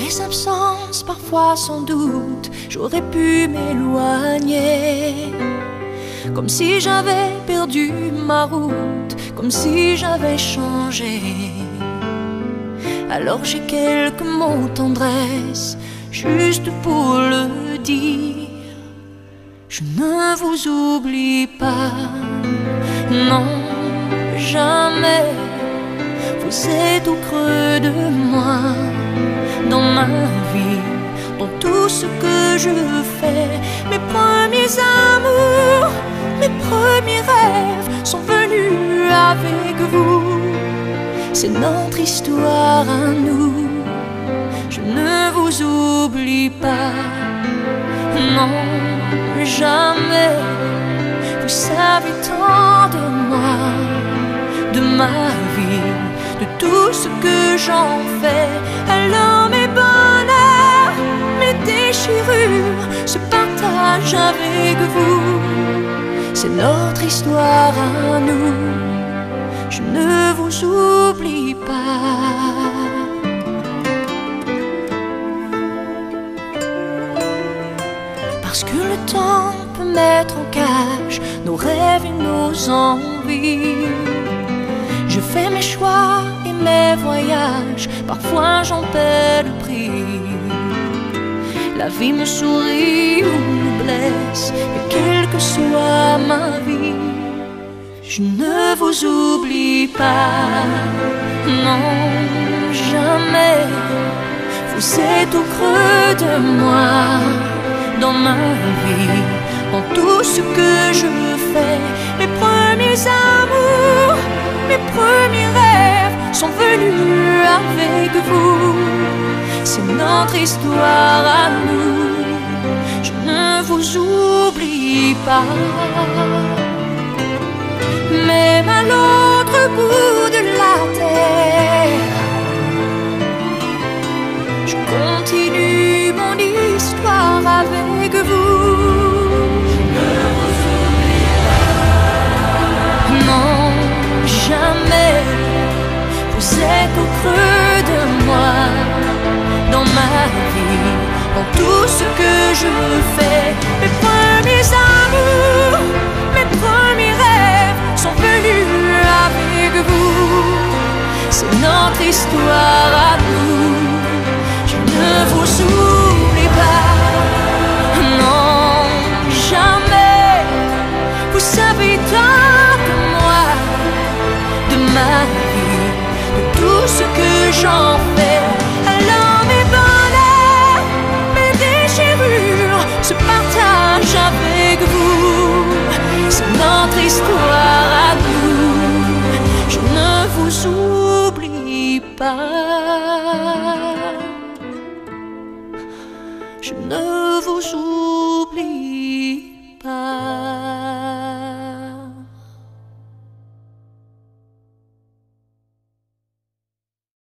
mes absences, parfois sans doute, j'aurais pu m'éloigner. Comme si j'avais perdu ma route, comme si j'avais changé. Alors j'ai quelques mots tendresse, juste pour le dire. Je ne vous oublie pas, non, jamais. Vous êtes au creux de moi, dans ma vie, dans tout ce que je fais. Mes premiers amours, mes premiers rêves sont venus avec vous. C'est notre histoire à nous. Je ne vous oublie pas, non, jamais. Vous savez tant de moi, de ma vie, de tout ce que j'en fais. Alors mes bonheurs, mes déchirures se partagent avec vous. C'est notre histoire à nous. Je ne vous oublie pas. Parce que le temps peut mettre en cage nos rêves et nos envies. Je fais mes choix et mes voyages, parfois j'en paie le prix. La vie me sourit ou me blesse, et quelle que soit ma vie, je ne vous oublie pas, non, jamais. Vous êtes au creux de moi, dans ma vie, dans tout ce que je fais. Mes premiers amours, mes premiers rêves sont venus avec vous. C'est notre histoire à nous. Je ne vous oublie pas. Même à l'autre bout de la terre, je continue mon histoire avec vous. Je ne vous oublie pas. Non, jamais. Vous êtes au creux de moi, dans ma vie, dans tout ce que je fais. Mes premiers amours, mes premiers rêves sont venus avec vous. C'est notre histoire à nous. Je ne vous oublie pas, non, jamais. Vous savez tant de moi, de ma vie, de tout ce que j'en fais.